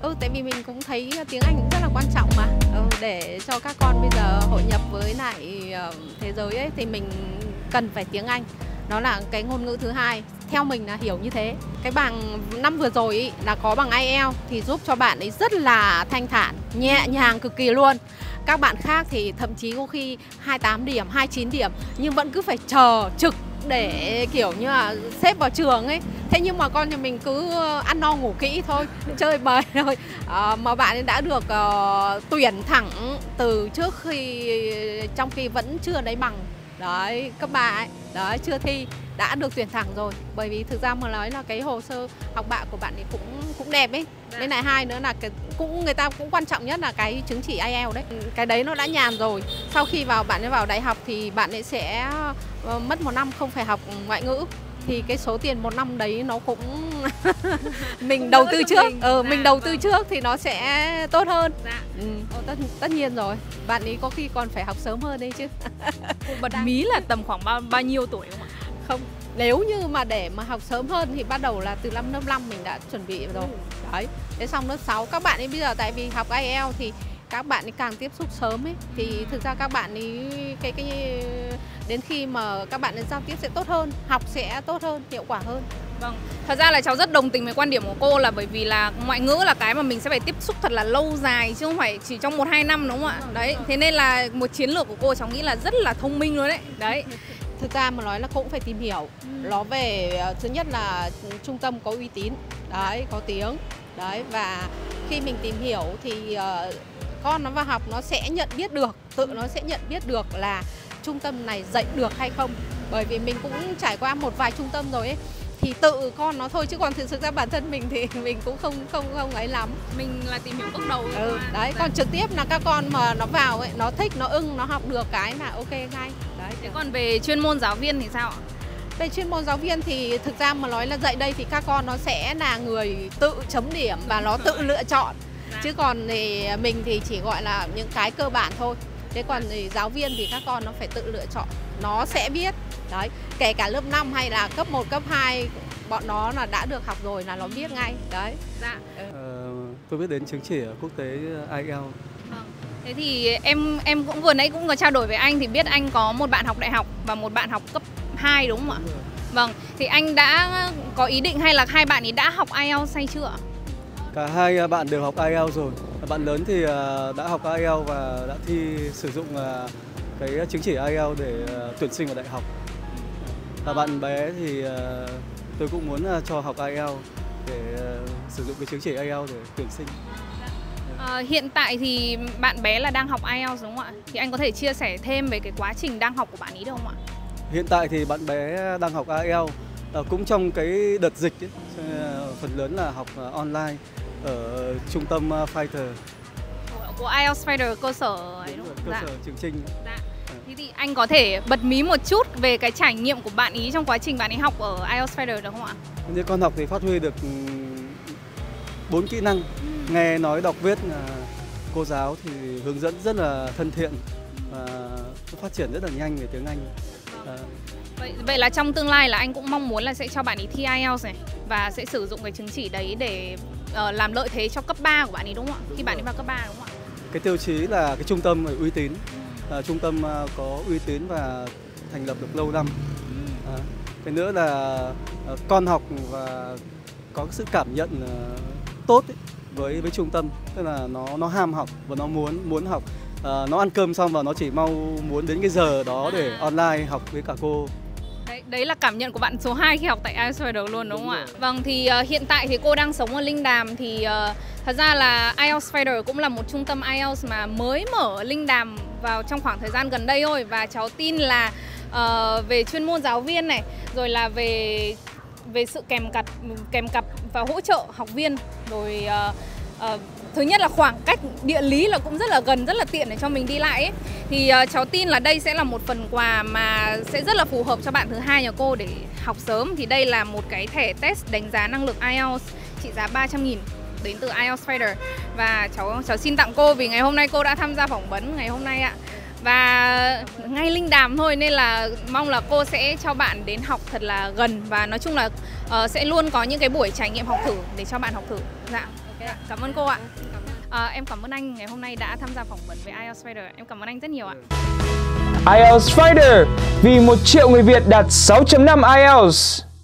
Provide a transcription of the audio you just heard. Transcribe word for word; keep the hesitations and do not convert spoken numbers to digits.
Ừ, tại vì mình cũng thấy tiếng Anh cũng rất là quan trọng mà. Ừ, để cho các con bây giờ hội nhập với lại uh, thế giới ấy thì mình cần phải tiếng Anh. Nó là cái ngôn ngữ thứ hai. Theo mình là hiểu như thế. Cái bằng năm vừa rồi ý, là có bằng ai eo thì giúp cho bạn ấy rất là thanh thản, nhẹ nhàng cực kỳ luôn. Các bạn khác thì thậm chí có khi hai mươi tám điểm, hai mươi chín điểm nhưng vẫn cứ phải chờ trực để kiểu như là xếp vào trường ấy. Thế nhưng mà con nhà mình cứ ăn no ngủ kỹ thôi, chơi bời thôi. À, mà bạn ấy đã được uh, tuyển thẳng từ trước khi, trong khi vẫn chưa lấy bằng. Đấy, cấp ba ấy, đấy, chưa thi đã được tuyển thẳng rồi. Bởi vì thực ra mà nói là cái hồ sơ học bạ của bạn ấy cũng cũng đẹp ấy. Bên này hai nữa là cái, cũng người ta cũng quan trọng nhất là cái chứng chỉ ai eo đấy. Cái đấy nó đã nhàn rồi. Sau khi vào bạn ấy vào đại học thì bạn ấy sẽ uh, mất một năm không phải học ngoại ngữ. Thì cái số tiền một năm đấy nó cũng mình cũng đầu tư trước, mình. Ừ, dạ, mình đầu tư vâng. trước thì nó sẽ tốt hơn. Dạ. Ừ, tất, tất nhiên rồi. Bạn ấy có khi còn phải học sớm hơn đấy chứ. Bật mí là tầm khoảng bao bao nhiêu tuổi không ạ? Không, nếu như mà để mà học sớm hơn thì bắt đầu là từ năm lớp năm mình đã chuẩn bị rồi. Ừ. Đấy, thế xong lớp sáu các bạn ấy bây giờ tại vì học ai eo thì các bạn ấy càng tiếp xúc sớm ấy thì thực ra các bạn ấy cái cái đến khi mà các bạn ấy giao tiếp sẽ tốt hơn, học sẽ tốt hơn, hiệu quả hơn. Vâng, thật ra là cháu rất đồng tình với quan điểm của cô là bởi vì là ngoại ngữ là cái mà mình sẽ phải tiếp xúc thật là lâu dài chứ không phải chỉ trong một hai năm đúng không ạ? Đấy, thế nên là một chiến lược của cô cháu nghĩ là rất là thông minh luôn đấy. Đấy. Thực ra mà nói là cô cũng phải tìm hiểu. Ừ. Nó về thứ nhất là trung tâm có uy tín, đấy, có tiếng. Đấy, và khi mình tìm hiểu thì uh, con nó vào học nó sẽ nhận biết được, tự nó sẽ nhận biết được là trung tâm này dạy được hay không. Bởi vì mình cũng trải qua một vài trung tâm rồi ấy, thì tự con nó thôi chứ còn thực sự ra bản thân mình thì mình cũng không không không ấy lắm. Mình là tìm hiểu bước đầu. Ừ, đấy, còn trực tiếp là các con mà nó vào ấy, nó thích, nó ưng, nó học được cái là ok ngay. Đấy. Thế còn về chuyên môn giáo viên thì sao ạ? Về chuyên môn giáo viên thì thực ra mà nói là dạy đây thì các con nó sẽ là người tự chấm điểm và nó tự lựa chọn. Dạ. Chứ còn thì mình thì chỉ gọi là những cái cơ bản thôi. Thế còn thì giáo viên thì các con nó phải tự lựa chọn, nó sẽ biết. Đấy, kể cả lớp năm hay là cấp một, cấp hai bọn nó là đã được học rồi là nó biết ngay. Đấy. Dạ. Ờ, tôi biết đến chứng chỉ quốc tế ai eo. Vâng. Thế thì em em cũng vừa nãy cũng có trao đổi với anh thì biết anh có một bạn học đại học và một bạn học cấp hai đúng không ạ? Vâng, thì anh đã có ý định hay là hai bạn ấy đã học ai eo hay chưa ạ? Cả hai bạn đều học ai eo rồi. Bạn lớn thì đã học ai eo và đã thi sử dụng cái chứng chỉ ai eo để tuyển sinh vào đại học. Và bạn bé thì tôi cũng muốn cho học ai eo để sử dụng cái chứng chỉ ai eo để tuyển sinh. À, hiện tại thì bạn bé là đang học ai eo đúng không ạ? Thì anh có thể chia sẻ thêm về cái quá trình đang học của bạn ấy được không ạ? Hiện tại thì bạn bé đang học ai eo cũng trong cái đợt dịch ấy, phần lớn là học online ở trung tâm Fighter. Của, của ai eo Fighter cơ sở ấy đúng không? Cơ dạ. sở Trường Chinh. Dạ. Thế thì anh có thể bật mí một chút về cái trải nghiệm của bạn ý trong quá trình bạn ấy học ở ai eo Fighter được không ạ? Như con học thì phát huy được bốn kỹ năng, ừ. nghe, nói, đọc, viết. Cô giáo thì hướng dẫn rất là thân thiện và phát triển rất là nhanh về tiếng Anh. À. Vậy, vậy là trong tương lai là anh cũng mong muốn là sẽ cho bạn ý thi ai eo này và sẽ sử dụng cái chứng chỉ đấy để uh, làm lợi thế cho cấp ba của bạn ấy đúng không ạ? Đúng Khi rồi. Bạn ấy vào cấp ba đúng không ạ? Cái tiêu chí là cái trung tâm uy tín, à, trung tâm có uy tín và thành lập được lâu năm. À, cái nữa là uh, con học và có sự cảm nhận uh, tốt ấy, với với trung tâm, tức là nó nó ham học và nó muốn muốn học. À, nó ăn cơm xong và nó chỉ mau muốn đến cái giờ đó để online học với cả cô. Đấy, đấy là cảm nhận của bạn số hai khi học tại ai eo Fighter luôn đúng, đúng không ạ? Vâng, thì uh, hiện tại thì cô đang sống ở Linh Đàm thì uh, thật ra là ai eo Fighter cũng là một trung tâm ai eo mà mới mở ở Linh Đàm vào trong khoảng thời gian gần đây thôi. Và cháu tin là uh, về chuyên môn giáo viên này, rồi là về về sự kèm cặp kèm cặp và hỗ trợ học viên, rồi uh, uh, thứ nhất là khoảng cách địa lý là cũng rất là gần, rất là tiện để cho mình đi lại ấy. Thì uh, cháu tin là đây sẽ là một phần quà mà sẽ rất là phù hợp cho bạn thứ hai nhà cô để học sớm. Thì đây là một cái thẻ test đánh giá năng lực ai eo trị giá ba trăm nghìn đến từ ai eo Fighter. Và cháu cháu xin tặng cô vì ngày hôm nay cô đã tham gia phỏng vấn ngày hôm nay ạ. Và ngay Linh Đàm thôi nên là mong là cô sẽ cho bạn đến học thật là gần. Và nói chung là uh, sẽ luôn có những cái buổi trải nghiệm học thử để cho bạn học thử. Dạ. Ok. Cảm ơn cô ạ. À, em cảm ơn anh ngày hôm nay đã tham gia phỏng vấn với ai eo Fighter. Em cảm ơn anh rất nhiều ạ. ai eo Fighter, vì một triệu người Việt đạt sáu chấm năm ai eo.